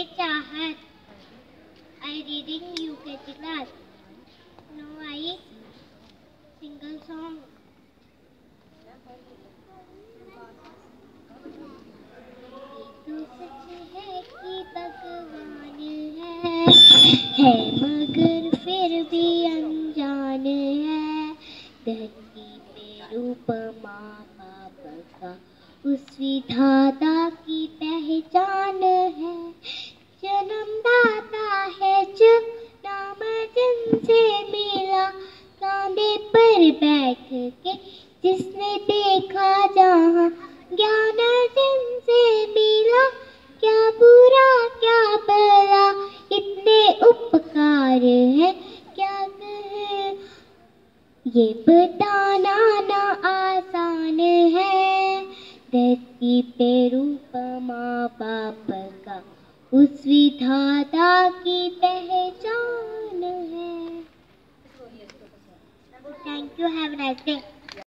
से चाहत। I reading UKG class. Now I single song. तो सच है कि भगवान है मगर फिर भी अनजान है। धरती पे रूप माँ बाप का उस विधाता की पहचान है। जन्मदाता है जो नाम जिनसे मिला, कांधे पर बैठ के जिसने देखा जहाँ। ज्ञान जिनसे मिला, क्या बुरा क्या भला, इतने उपकार है क्या कहें। ये बताना ना आसान है। धरती पे रूप माँ बाप का उस विधाता की पहचान है। Thank you, have a nice day.